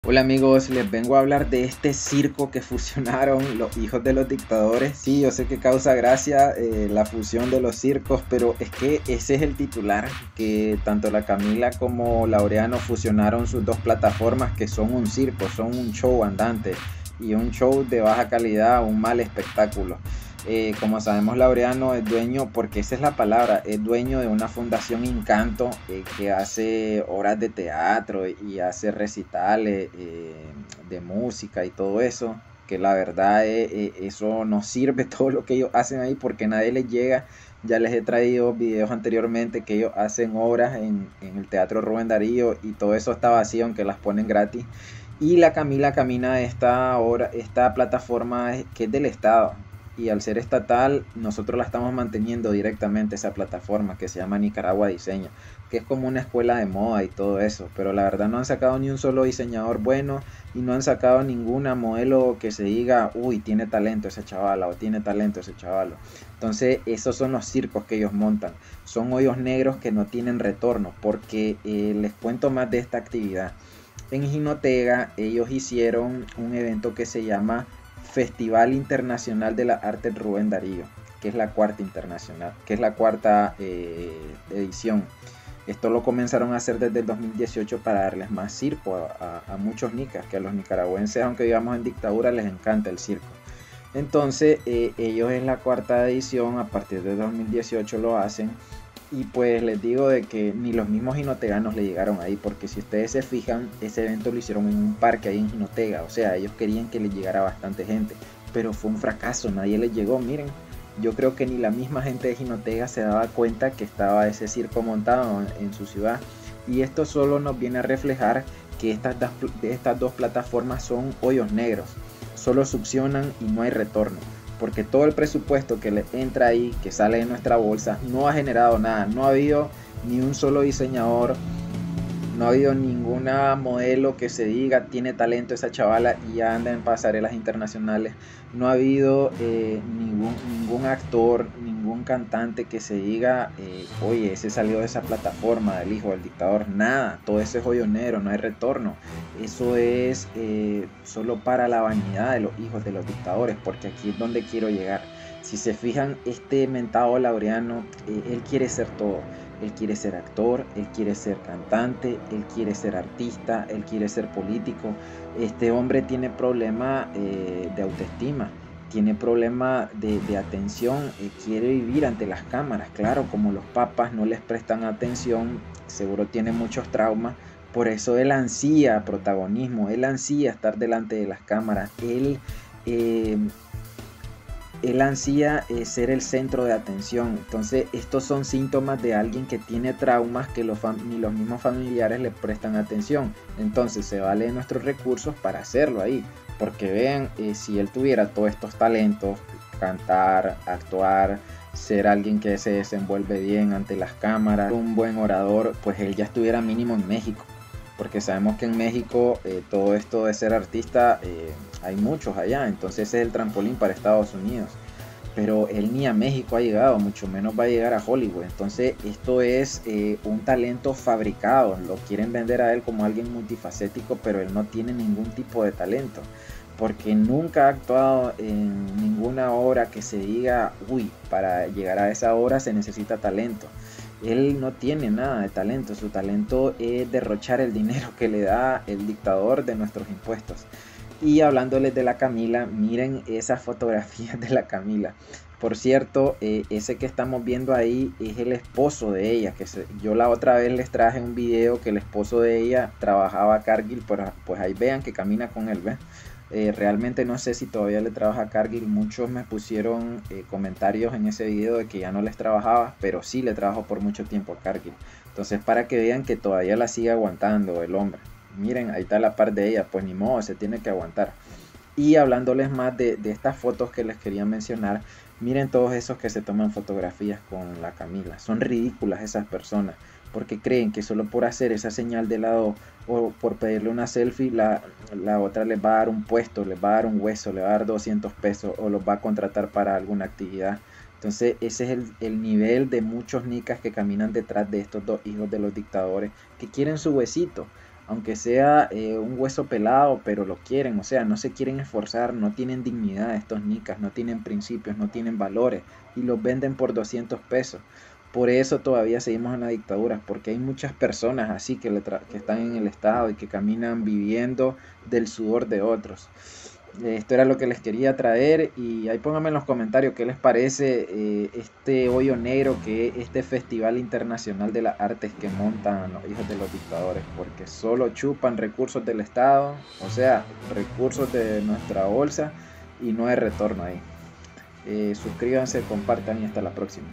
Hola amigos, les vengo a hablar de este circo que fusionaron los hijos de los dictadores. Sí, yo sé que causa gracia la fusión de los circos, pero es que ese es el titular, que tanto la Camila como Laureano fusionaron sus dos plataformas que son un circo, son un show andante y un show de baja calidad, un mal espectáculo. Como sabemos, Laureano es dueño, porque esa es la palabra, es dueño de una fundación Encanto que hace obras de teatro y hace recitales de música y todo eso. Que la verdad eso no sirve todo lo que ellos hacen ahí porque nadie les llega. Ya les he traído videos anteriormente que ellos hacen obras en el Teatro Rubén Darío y todo eso está vacío aunque las ponen gratis. Y la Camila camina esta plataforma que es del Estado. Y al ser estatal, nosotros la estamos manteniendo directamente, esa plataforma que se llama Nicaragua Diseña, que es como una escuela de moda y todo eso. Pero la verdad no han sacado ni un solo diseñador bueno y no han sacado ninguna modelo que se diga, uy, tiene talento ese chavala o tiene talento ese chavalo. Entonces, esos son los circos que ellos montan. Son hoyos negros que no tienen retorno, porque les cuento más de esta actividad. En Jinotega ellos hicieron un evento que se llama Festival Internacional de las Artes Rubén Darío, que es la cuarta internacional, que es la cuarta edición. Esto lo comenzaron a hacer desde el 2018 para darles más circo a muchos nicas, que a los nicaragüenses, aunque vivamos en dictadura, les encanta el circo. Entonces, ellos en la cuarta edición, a partir de 2018 lo hacen. Y pues les digo de que ni los mismos jinoteganos le llegaron ahí, porque si ustedes se fijan, ese evento lo hicieron en un parque ahí en Jinotega, o sea, ellos querían que les llegara bastante gente, pero fue un fracaso, nadie les llegó, miren, yo creo que ni la misma gente de Jinotega se daba cuenta que estaba ese circo montado en su ciudad, y esto solo nos viene a reflejar que estas dos plataformas son hoyos negros, solo succionan y no hay retorno, porque todo el presupuesto que le entra ahí, que sale de nuestra bolsa, no ha generado nada. No ha habido ni un solo diseñador, no ha habido ninguna modelo que se diga tiene talento esa chavala y ya anda en pasarelas internacionales. No ha habido ningún actor, ningún cantante que se diga, oye, ese salió de esa plataforma del hijo del dictador. Nada, todo eso es hoyo negro, no hay retorno. Eso es solo para la vanidad de los hijos de los dictadores, porque aquí es donde quiero llegar. Si se fijan, este mentado Laureano, él quiere ser todo. Él quiere ser actor, él quiere ser cantante, él quiere ser artista, él quiere ser político. Este hombre tiene problema de autoestima, tiene problema de atención, quiere vivir ante las cámaras. Claro, como los papas no les prestan atención, seguro tiene muchos traumas. Por eso él ansía protagonismo, él ansía estar delante de las cámaras, eh, él ansía ser el centro de atención. Entonces estos son síntomas de alguien que tiene traumas que ni los mismos familiares le prestan atención. Entonces se vale de nuestros recursos para hacerlo ahí, porque vean, si él tuviera todos estos talentos, cantar, actuar, ser alguien que se desenvuelve bien ante las cámaras, un buen orador, pues él ya estuviera mínimo en México, porque sabemos que en México todo esto de ser artista, hay muchos allá, entonces ese es el trampolín para Estados Unidos. Pero él ni a México ha llegado, mucho menos va a llegar a Hollywood. Entonces esto es un talento fabricado, lo quieren vender a él como alguien multifacético, pero él no tiene ningún tipo de talento, porque nunca ha actuado en ninguna obra que se diga, uy, para llegar a esa obra se necesita talento. Él no tiene nada de talento, su talento es derrochar el dinero que le da el dictador de nuestros impuestos. Y hablándoles de la Camila, miren esas fotografías de la Camila. Por cierto, ese que estamos viendo ahí es el esposo de ella. Yo la otra vez les traje un video que el esposo de ella trabajaba a Cargill, pues ahí vean que camina con él, ¿ves? Realmente no sé si todavía le trabaja a Cargill. Muchos me pusieron comentarios en ese video de que ya no les trabajaba, pero sí le trabajó por mucho tiempo a Cargill. Entonces, para que vean que todavía la sigue aguantando el hombre. Miren, ahí está la par de ella, pues ni modo, se tiene que aguantar. Y hablándoles más de estas fotos que les quería mencionar, miren todos esos que se toman fotografías con la Camila. Son ridículas esas personas, porque creen que solo por hacer esa señal de lado o por pedirle una selfie, la otra les va a dar un puesto, les va a dar un hueso, les va a dar 200 pesos o los va a contratar para alguna actividad. Entonces ese es el nivel de muchos nicas que caminan detrás de estos dos hijos de los dictadores que quieren su huesito. aunque sea un hueso pelado, pero lo quieren, o sea, no se quieren esforzar, no tienen dignidad estos nicas, no tienen principios, no tienen valores y los venden por 200 pesos. Por eso todavía seguimos en la dictadura, porque hay muchas personas así que están en el Estado y que caminan viviendo del sudor de otros. Esto era lo que les quería traer y ahí pónganme en los comentarios qué les parece este hoyo negro que es este Festival Internacional de las Artes que montan los hijos de los dictadores, porque solo chupan recursos del Estado, o sea, recursos de nuestra bolsa y no hay retorno ahí. Suscríbanse, compartan y hasta la próxima.